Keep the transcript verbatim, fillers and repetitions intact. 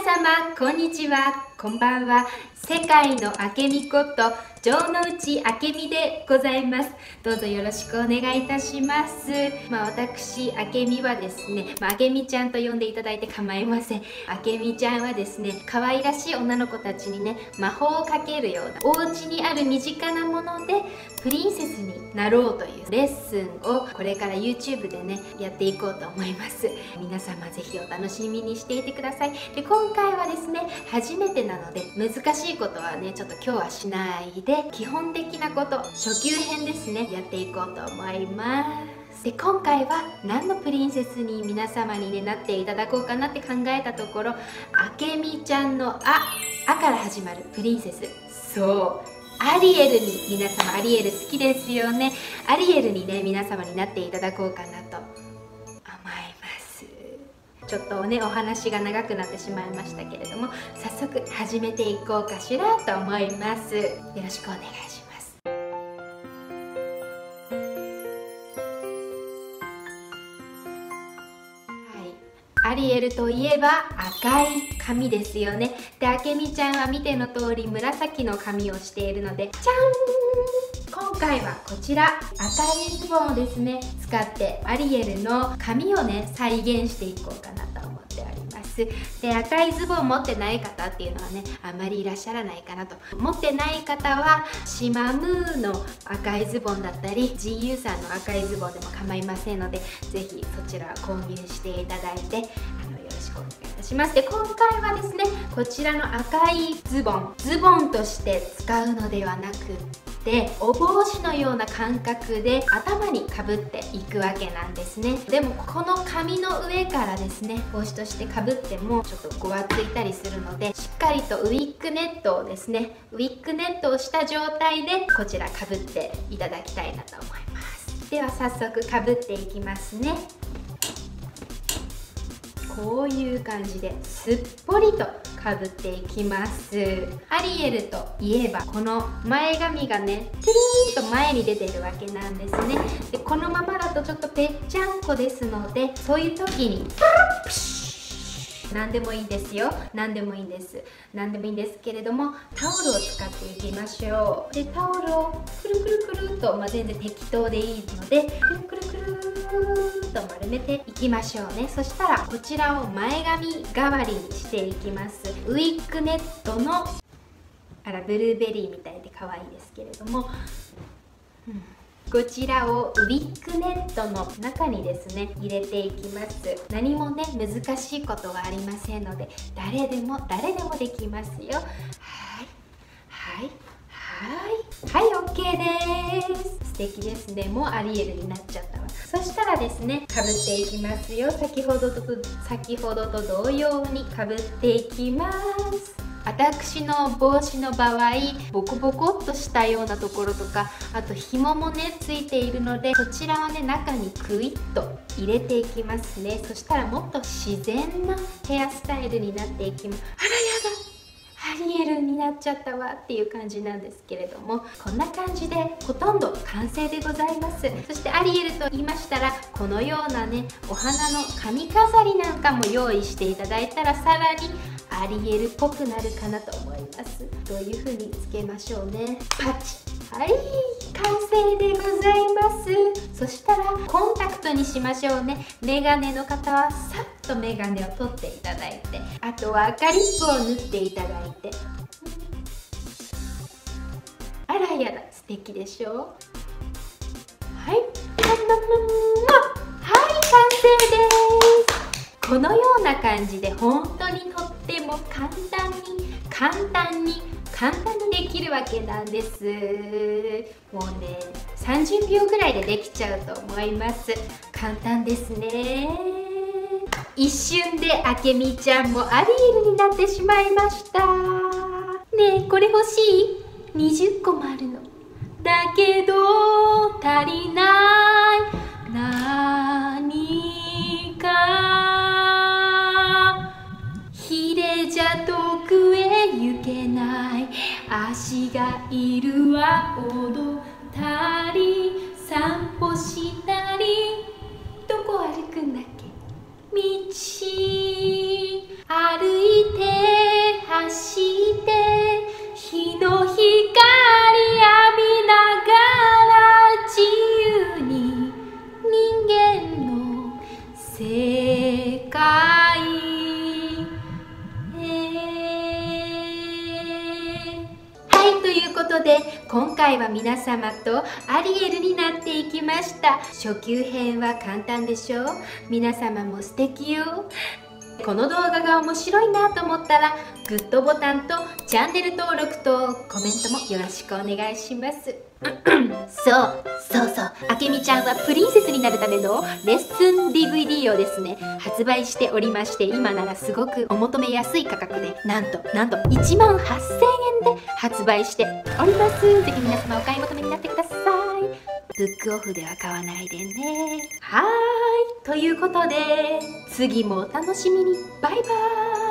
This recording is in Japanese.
様こんにちは、こんばんは。世界のあけみこと城之内あけみでございます。どうぞよろしくお願いいたします。まあ私あけみはですね、まあ、あけみちゃんと呼んでいただいて構いません。あけみちゃんはですね、可愛らしい女の子たちにね、魔法をかけるようなお家にある身近なものでプリンセスになろうというレッスンをこれから YouTube でねやっていこうと思います。皆様ぜひお楽しみにしていてください。で今回はですね、初めてなので難しいことはねちょっと今日はしないで、基本的なこと初級編ですねやっていこうと思います。で今回は何のプリンセスに皆様に、ね、なっていただこうかなって考えたところ、あけみちゃんの「あ」「あ」から始まるプリンセス、そうアリエルに、皆様アリエル好きですよね。アリエルにね皆様になっていただこうかなと思います。ちょっとねお話が長くなってしまいましたけれども、早速始めていこうかしらと思います。よろしくお願いします。アリエルといえば赤い髪ですよね。で、あけみちゃんは見ての通り紫の髪をしているので、じゃん！今回はこちら赤いズボンをですね使ってアリエルの髪をね再現していこうかなと思っております。で、赤いズボンを持ってない方っていうのはねあまりいらっしゃらないかなと。持ってない方はシマムーの赤いズボンだったり ジーユー さんの赤いズボンでも構いませんので、ぜひそちらを購入していただいてあのよろしくお願いいたします。で、今回はですねこちらの赤いズボンズボンとして使うのではなくでお帽子のような感覚で頭にかぶっていくわけなんですね。でもこの髪の上からですね帽子としてかぶってもちょっとごわついたりするので、しっかりとウィッグネットをですねウィッグネットをした状態でこちらかぶっていただきたいなと思います。では早速かぶっていきますね。こういう感じですっぽりとかぶっていきます。アリエルといえばこの前髪がねテリーンと前に出てるわけなんですね。でこのままだとちょっとぺっちゃんこですので、そういう時に何でもいいですよ、何でもいいんです何でもいいんですけれども、タオルを使っていきましょう。でタオルをくるくるくるっと、まあ、全然適当でいいのでくるくるくると丸めていきましょうね。そしたらこちらを前髪代わりにしていきます。ウィッグネットのあらブルーベリーみたいで可愛いですけれども、うん、こちらをウィッグネットの中にですね入れていきます。何もね難しいことはありませんので誰でも誰でもできますよ。はいはいはいはい、 OK です。素敵ですね。もうアリエルになっちゃったわ。そしたらですねかぶっていきますよ。先ほどと先ほどと同様にかぶっていきます。私の帽子の場合ボコボコっとしたようなところとか、あと紐もねついているのでこちらはね中にクイッと入れていきますね。そしたらもっと自然なヘアスタイルになっていきます。あらやだアリエルになっちゃったわっていう感じなんですけれども、こんな感じでほとんど完成でございます。そしてアリエルと言いましたらこのようなねお花の髪飾りなんかも用意していただいたらさらにアリエルっぽくなるかなと思います。どういう風につけましょうね。パチッ、はい完成でございます。そしたらコンタクトにしましょうね。メガネの方はさっとメガネを取っていただいて、あとは赤リップを塗っていただいて、あらやだ素敵でしょう。はいはい完成です。このような感じで本当にとっても簡単に簡単に簡単にできるわけなんです。もうねさんじゅうびょうぐらいでできちゃうと思います。簡単ですね。一瞬であけみちゃんもアリエルになってしまいました。ねえこれ欲しい？にじゅっこもあるの。だけど足りない何か、ヒレじゃ遠くへ行けない、足がいるは踊ったり散歩したり、どこ歩くんだっけ、道歩いて回は皆様とアリエルになっていきました。初級編は簡単でしょう。皆様も素敵よ。この動画が面白いなと思ったらグッドボタンとチャンネル登録とコメントもよろしくお願いしますそうそうそう、あけみちゃんはプリンセスになるためのレッスン ディーブイディー をですね発売しておりまして、今ならすごくお求めやすい価格でなんとなんといちまんはっせんえんで発売しております。ぜひ皆様お買い求めになってください。ブックオフでは買わないでね。はーい、ということで次もお楽しみに。バイバーイ。